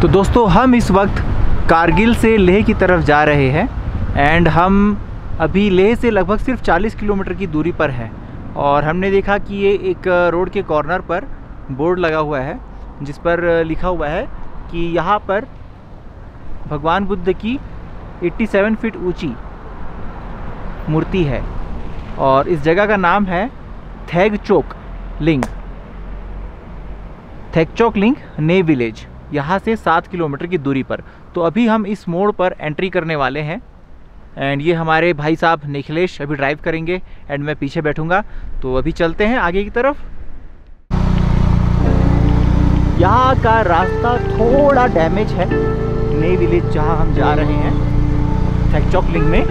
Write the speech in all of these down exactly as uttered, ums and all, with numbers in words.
तो दोस्तों हम इस वक्त कारगिल से लेह की तरफ जा रहे हैं एंड हम अभी लेह से लगभग सिर्फ चालीस किलोमीटर की दूरी पर है। और हमने देखा कि ये एक रोड के कॉर्नर पर बोर्ड लगा हुआ है जिस पर लिखा हुआ है कि यहाँ पर भगवान बुद्ध की सत्तासी फीट ऊंची मूर्ति है और इस जगह का नाम है थेगचोक लिंग थेगचोक लिंग ने विलेज, यहाँ से सात किलोमीटर की दूरी पर। तो अभी हम इस मोड़ पर एंट्री करने वाले हैं एंड ये हमारे भाई साहब निखिलेश अभी ड्राइव करेंगे एंड मैं पीछे बैठूंगा। तो अभी चलते हैं आगे की तरफ। यहाँ का रास्ता थोड़ा डैमेज है, ने विलेज जहाँ हम जा रहे हैं थेगचोक लिंग में।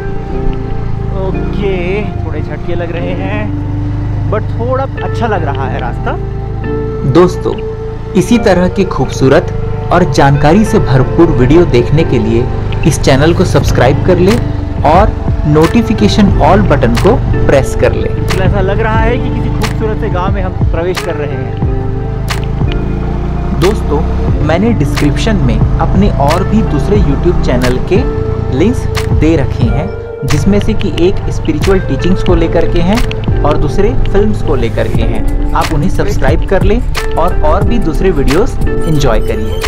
ओके, थोड़े झटके लग रहे हैं बट थोड़ा अच्छा लग रहा है रास्ता। दोस्तों, इसी तरह की खूबसूरत और जानकारी से भरपूर वीडियो देखने के लिए इस चैनल को सब्सक्राइब कर ले और नोटिफिकेशन ऑल बटन को प्रेस कर ले। तो ऐसा लग रहा है कि किसी खूबसूरत से गांव में हम प्रवेश कर रहे हैं। दोस्तों, मैंने डिस्क्रिप्शन में अपने और भी दूसरे यूट्यूब चैनल के लिंक्स दे रखे हैं, जिसमें से कि एक स्पिरिचुअल टीचिंग्स को लेकर के हैं और दूसरे फिल्म्स को लेकर के हैं। आप उन्हें सब्सक्राइब कर लें और और भी दूसरे वीडियोस एंजॉय करिए।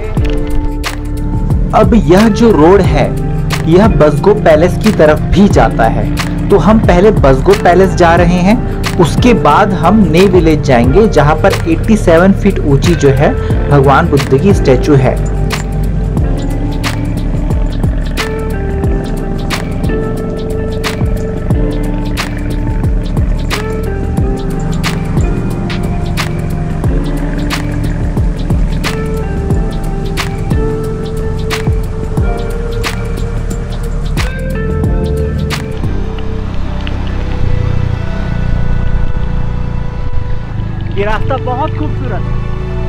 अब यह जो रोड है यह बसगो पैलेस की तरफ भी जाता है। तो हम पहले बसगो पैलेस जा रहे हैं, उसके बाद हम ने विलेज जाएंगे जहां पर सत्तासी फीट ऊंची जो है भगवान बुद्ध की स्टैचू है। ये रास्ता बहुत खूबसूरत है।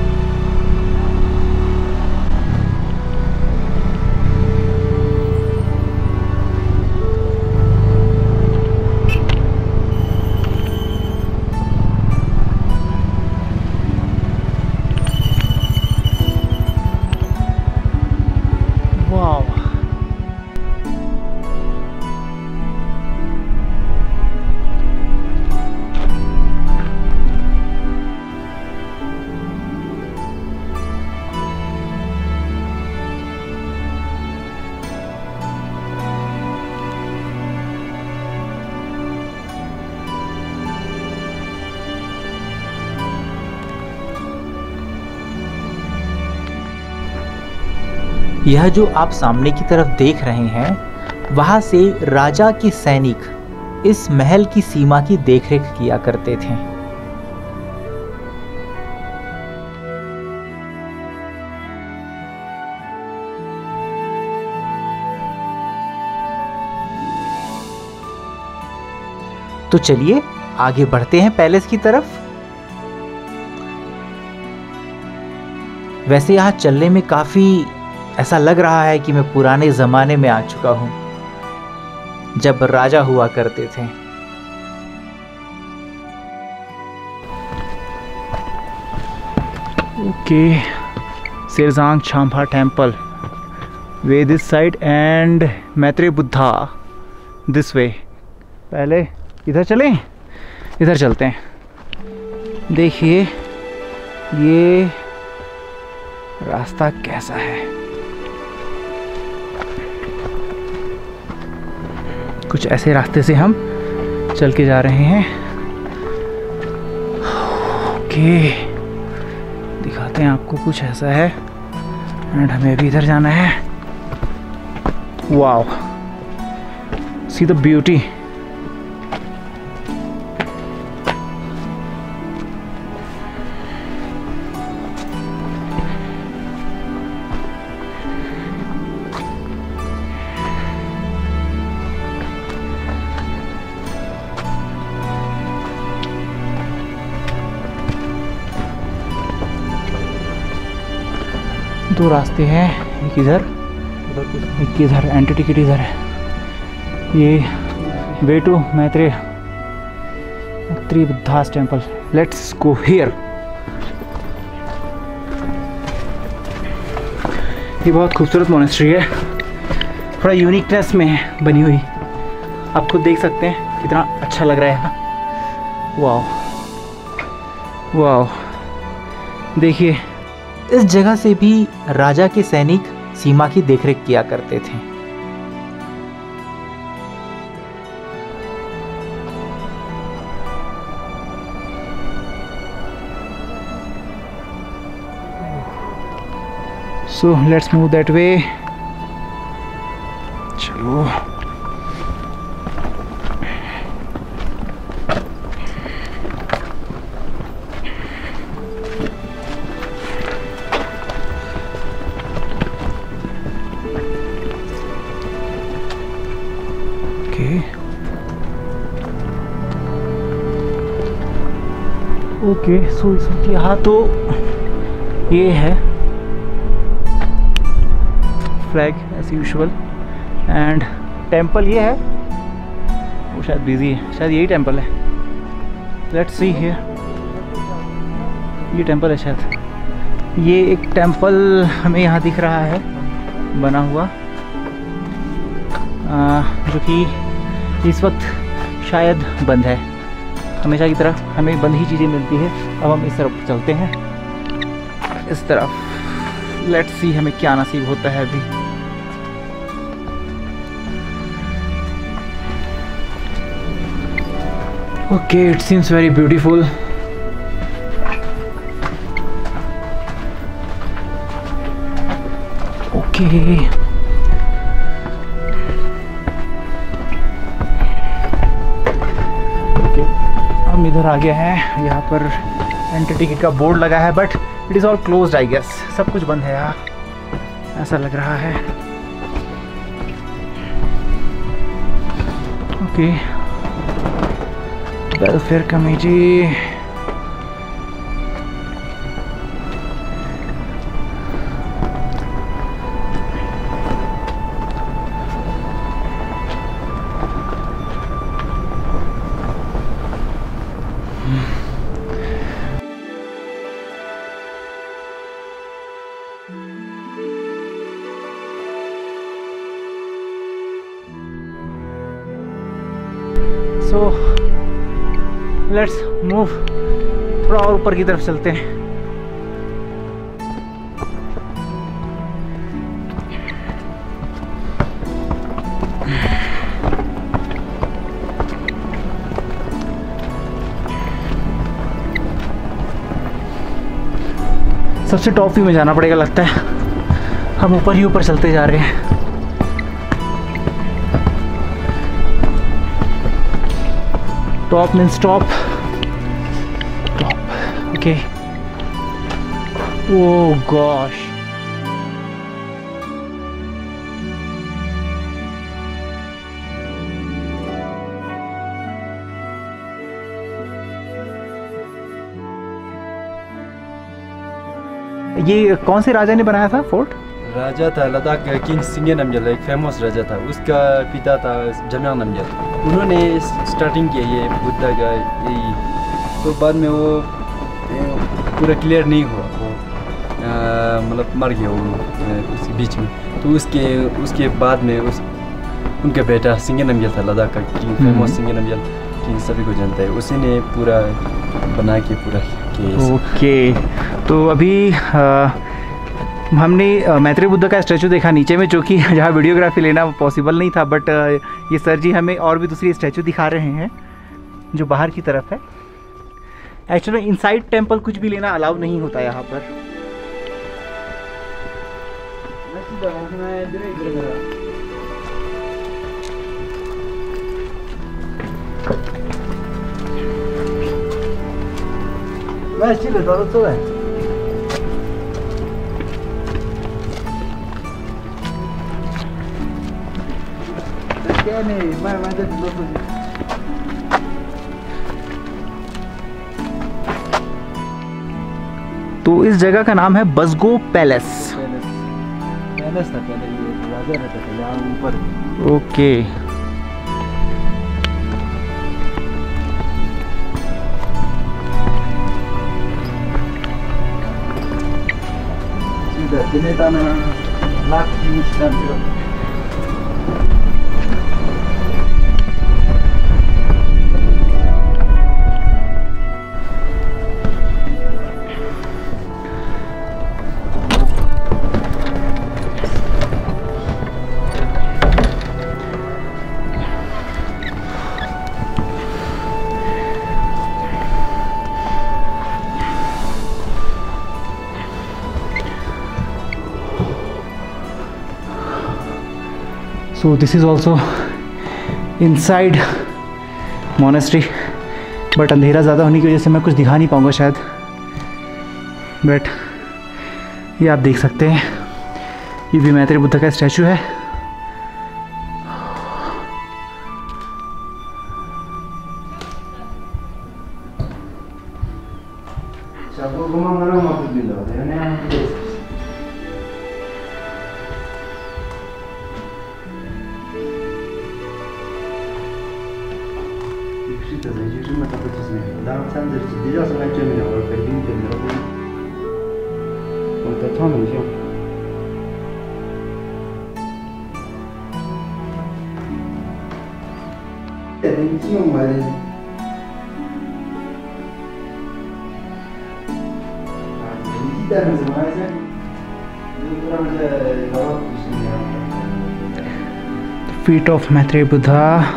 वाव, यह जो आप सामने की तरफ देख रहे हैं, वहां से राजा के सैनिक इस महल की सीमा की देखरेख किया करते थे। तो चलिए आगे बढ़ते हैं पैलेस की तरफ। वैसे यहाँ चलने में काफी ऐसा लग रहा है कि मैं पुराने जमाने में आ चुका हूं, जब राजा हुआ करते थे। ओके, शेरजांग छाम्फा temple way this side and Maitreya Buddha this way. पहले इधर चलें, इधर चलते हैं। देखिए ये रास्ता कैसा है, कुछ ऐसे रास्ते से हम चल के जा रहे हैं। ओके, दिखाते हैं आपको, कुछ ऐसा है एंड हमें भी इधर जाना है। Wow, see the beauty. दो रास्ते हैं, एक इधर एक इधर, एंट्री टिकट इधर है। ये way to Maitreya Maitreya Buddha's temple. Let's go here. ये बहुत खूबसूरत मोनेस्ट्री है, थोड़ा यूनिकनेस में है बनी हुई। आप खुद देख सकते हैं कितना अच्छा लग रहा है। वाह वाह, देखिए इस जगह से भी राजा के सैनिक सीमा की देखरेख किया करते थे। So let's move that way. चलो ओके सो इसके यहाँ तो ये है flag as usual and temple ये है, वो शायद बिजी है, शायद यही टेंपल है। लेट्स सी हियर, ये टेंपल है शायद। ये एक टेंपल हमें यहाँ दिख रहा है बना हुआ, आ, जो कि इस वक्त शायद बंद है। हमेशा की तरह हमें बंद ही चीज़ें मिलती है। अब हम इस तरफ चलते हैं, इस तरफ। लेट्स सी हमें क्या नसीब होता है अभी। Okay, it seems very beautiful. Okay हम इधर आ गए हैं। यहाँ पर एंट्री टिकट का बोर्ड लगा है, but it is all closed I guess. सब कुछ बंद है यहाँ, ऐसा लग रहा है। Okay, welfare committee. So let's move, थोड़ा और ऊपर की तरफ चलते हैं। सबसे टॉप व्यू में जाना पड़ेगा लगता है। हम ऊपर ही ऊपर चलते जा रहे हैं। Top means top top okay. Oh gosh, ये कौन से राजा ने बनाया था फोर्ट? राजा था लद्दाख का किंग सिंगे नामग्याल, एक फेमस राजा था। उसका पिता था जम्यांग नामग्याल। उन्होंने स्टार्टिंग किया ये बुद्धा का यही, तो बाद में वो पूरा क्लियर नहीं हुआ, वो मतलब मर गया वो उसी बीच में। तो उसके उसके बाद में उस उनका बेटा सिंगे नामग्याल था, लद्दाख का king, famous Singge Namgyal king, सभी को जानता है। उसी ने पूरा बना के पूरा किया। ओके, तो अभी आ, हमने मैत्रेय बुद्ध का स्टैचू देखा नीचे में, जो कि जहाँ वीडियोग्राफी लेना पॉसिबल नहीं था, बट ये सर जी हमें और भी दूसरी स्टैचू दिखा रहे हैं जो बाहर की तरफ है। एक्चुअली इनसाइड टेंपल कुछ भी लेना अलाउ नहीं होता यहाँ पर। तो इस जगह का नाम है बसगो पैलेस। पैलेस था पहले, ये राजा रहता था यहाँ ऊपर। ओके, सीधा दिनेता में So this is also inside monastery, but अंधेरा ज़्यादा होने की वजह से मैं कुछ दिखा नहीं पाऊँगा शायद, बट ये आप देख सकते हैं ये भी मैत्रेय बुद्ध का स्टैचू है। Feet of Maitreya Buddha.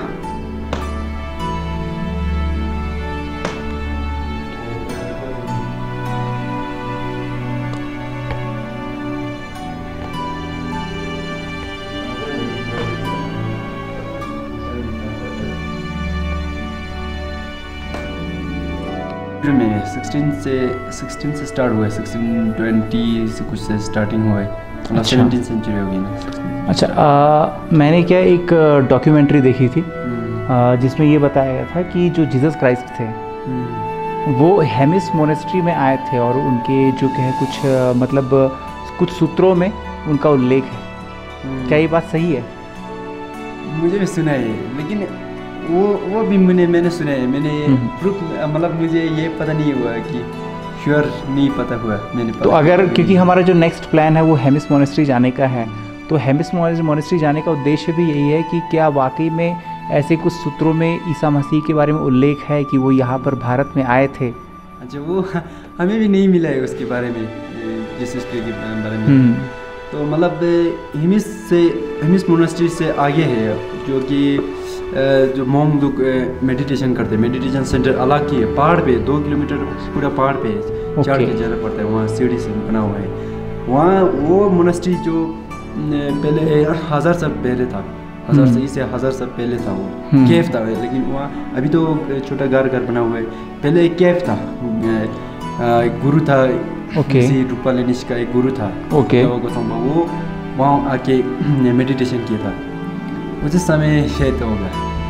में सोलह से सोलह से स्टार्ट हुआ है, सोलह सौ बीस से कुछ से स्टार्टिंग हुआ है, मतलब सत्रहवीं सेंचुरी होगी ना। अच्छा, आ, मैंने क्या एक डॉक्यूमेंट्री देखी थी आ, जिसमें ये बताया गया था कि जो जीसस क्राइस्ट थे वो हेमिस मोनेस्ट्री में आए थे और उनके जो कहे कुछ आ, मतलब कुछ सूत्रों में उनका उल्लेख है। क्या ये बात सही है? मुझे भी सुना है, लेकिन वो वो भी मैंने मैंने सुना है, मैंने प्रूफ मतलब मुझे ये पता नहीं हुआ कि श्योर नहीं पता हुआ मैंने पता। तो अगर क्योंकि हमारा जो नेक्स्ट प्लान है वो हेमिस मोनेस्ट्री जाने का है, तो हेमिस मोनेस्ट्री जाने का उद्देश्य भी यही है कि क्या वाकई में ऐसे कुछ सूत्रों में ईसा मसीह के बारे में उल्लेख है कि वो यहाँ पर भारत में आए थे। अच्छा, वो हमें भी नहीं मिला है उसके बारे में, जिस हिस्ट्री के बारे में। तो मतलब हेमिस से हेमिस मोनेस्ट्री से आगे है, जो कि जो मोंग लोग मेडिटेशन करते हैं, मेडिटेशन सेंटर अलग ही है, पहाड़ पे दो किलोमीटर पूरा पहाड़ पे चढ़ के जाना पड़ता है, वहाँ सीढ़ी से बना हुआ है। वहाँ वो मोनेस्ट्री जो पहले हज़ार साल पहले था, हज़ार से इससे हज़ार साल पहले था, वो केव था, लेकिन वहाँ अभी तो छोटा घर घर बना हुआ है, पहले एक केव था, गुरु था, किसी रूपालिनिश का एक गुरु था, ओके, वो वहाँ आके मेडिटेशन किया था, उस समय शायद होगा।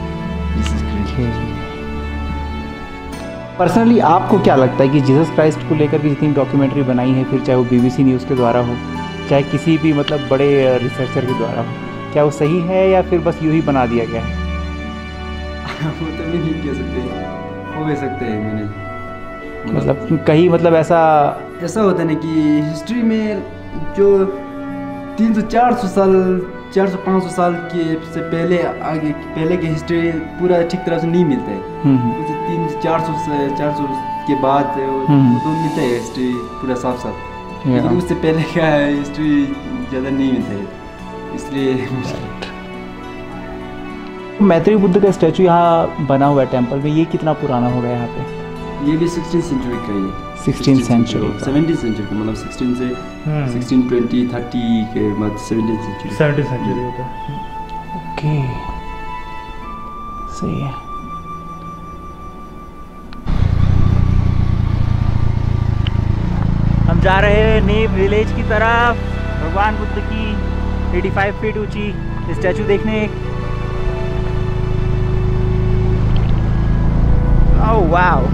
पर्सनली आपको क्या लगता है कि जीसस क्राइस्ट को लेकर के जितनी डॉक्यूमेंट्री बनाई है, फिर चाहे वो बीबीसी न्यूज़ के द्वारा हो, चाहे किसी भी मतलब बड़े रिसर्चर के द्वारा हो, क्या वो सही है या फिर बस यूँ ही बना दिया गया है? वो तो मैं नहीं कह सकते, हो भी सकते हैं। मैंने मतलब कहीं मतलब ऐसा ऐसा होता है ना कि हिस्ट्री में जो तीन सौ चार सौ साल चार सौ पाँच सौ साल के से पहले आगे पहले की हिस्ट्री पूरा ठीक तरह से नहीं मिलता है, मुझे तीन चार सौ से चार सौ के बाद तो मिलता है हिस्ट्री पूरा साफ साफ, लेकिन उससे पहले का हिस्ट्री ज़्यादा नहीं मिलता है, इसलिए मैत्रेय बुद्ध का स्टैचू यहाँ बना हुआ है टेम्पल में, ये कितना पुराना होगा यहाँ पे? ये भी सिक्सटीन सेंचुरी का ही, सिक्सटीन सेंचुरी सेवनटीन सेंचुरी का, मतलब सिक्सटीन से सिक्सटीन ट्वेंटी थर्टी के बाद सेवनटीन सेंचुरी सेवनटीन सेंचुरी होता है। ओके, सही है। हम जा रहे हैं नेव विलेज की तरफ, भगवान बुद्ध की पचासी फीट ऊंची स्टैचू देखने। ओह वाओ,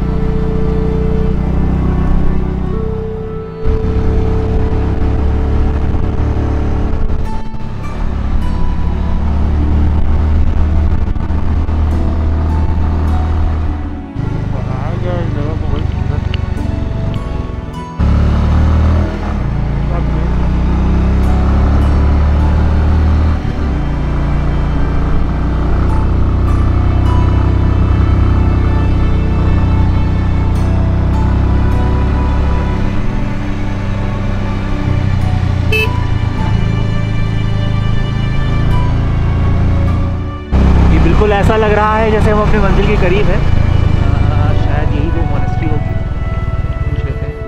लग रहा है जैसे हम अपने मंजिल के करीब हैं। आ, शायद यही वो मोनेस्ट्री होगी, पूछ लेते हैं।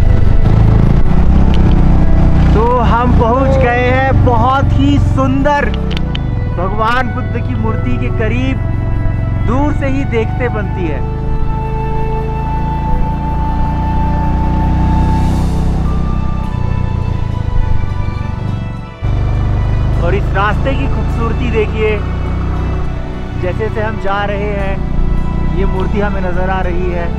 तो हम पहुंच गए हैं बहुत ही सुंदर भगवान बुद्ध की मूर्ति के करीब। दूर से ही देखते बनती है। और इस रास्ते की खूबसूरती देखिए, जैसे जैसे हम जा रहे हैं ये मूर्ति हमें नजर आ रही है।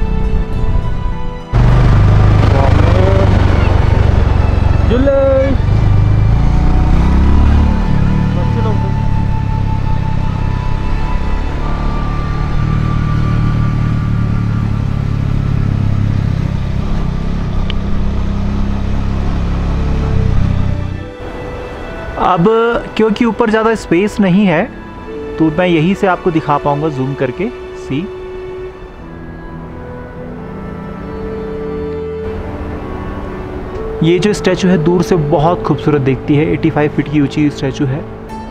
अब क्योंकि ऊपर ज़्यादा स्पेस नहीं है तो मैं यहीं से आपको दिखा पाऊंगा जूम करके। सी ये जो स्टैचू है दूर से बहुत खूबसूरत दिखती है। पचासी फीट की ऊंची स्टैचू है।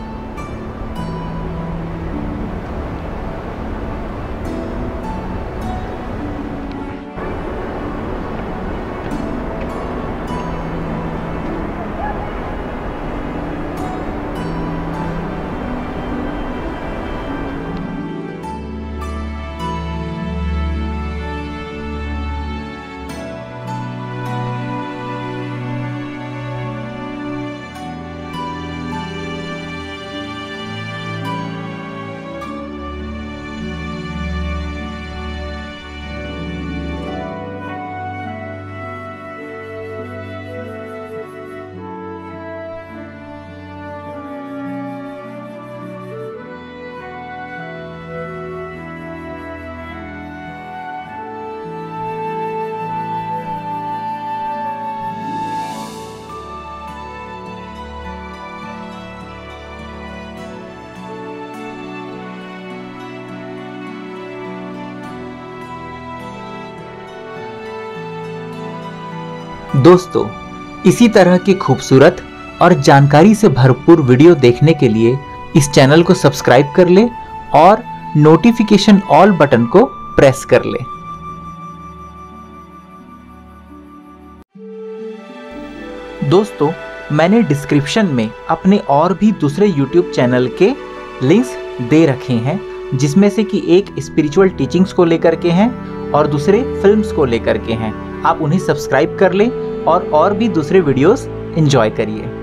दोस्तों, इसी तरह की खूबसूरत और जानकारी से भरपूर वीडियो देखने के लिए इस चैनल को सब्सक्राइब कर ले और नोटिफिकेशन ऑल बटन को प्रेस कर ले। दोस्तों, मैंने डिस्क्रिप्शन में अपने और भी दूसरे यूट्यूब चैनल के लिंक्स दे रखे हैं, जिसमें से कि एक स्पिरिचुअल टीचिंग्स को लेकर के हैं और दूसरे फिल्म्स को लेकर के हैं। आप उन्हें सब्सक्राइब कर लें और और भी दूसरे वीडियोस एंजॉय करिए।